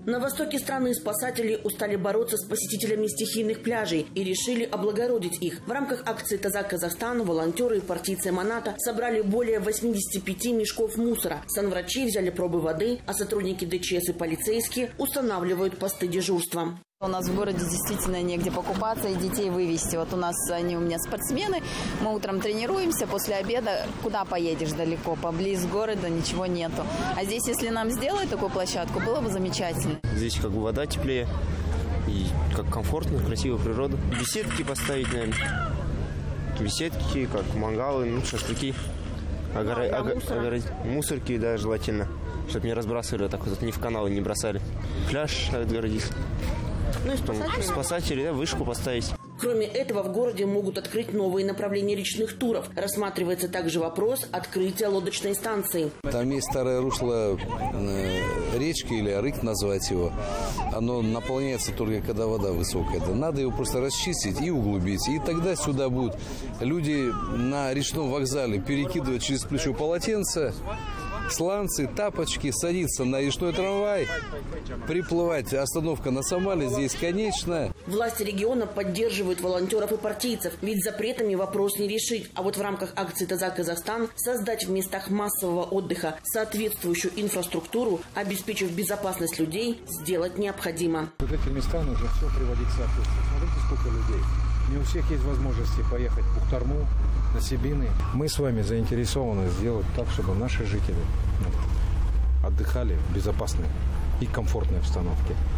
На востоке страны спасатели устали бороться с посетителями стихийных пляжей и решили облагородить их. В рамках акции «Таза Казахстан» волонтеры и партийцы Маната собрали более 85 мешков мусора. Санврачи взяли пробы воды, а сотрудники ДЧС и полицейские устанавливают посты дежурства. У нас в городе действительно негде покупаться и детей вывести. Вот у меня спортсмены, мы утром тренируемся, после обеда куда поедешь далеко, поблиз города ничего нету. А здесь, если нам сделать такую площадку, было бы замечательно. Здесь как бы вода теплее и как комфортно, красивая природа. Беседки поставить, наверное. Беседки, как мангалы, шашлыки. Мусорки, да, желательно. Чтобы не разбрасывали, так вот не в каналы не бросали. Пляж отгородить. Ну и спасатели, да, вышку поставить. Кроме этого, в городе могут открыть новые направления речных туров. Рассматривается также вопрос открытия лодочной станции. Там есть старое русло речки, или арык назвать его. Оно наполняется только когда вода высокая. Надо его просто расчистить и углубить. И тогда сюда будут люди на речном вокзале перекидывать через плечо полотенца, сланцы, тапочки, садиться на речной трамвай, приплывать. Остановка на Самале здесь конечная. Власти региона поддерживают волонтеров и партийцев, ведь запретами вопрос не решить. А вот в рамках акции «Таза Казахстан» создать в местах массового отдыха соответствующую инфраструктуру, обеспечив безопасность людей, сделать необходимо. В эти места нужно все приводить в соответствие. Смотрите, сколько людей. Не у всех есть возможности поехать в Бухтарму, на Сибины. Мы с вами заинтересованы сделать так, чтобы наши жители отдыхали в безопасной и комфортной обстановке.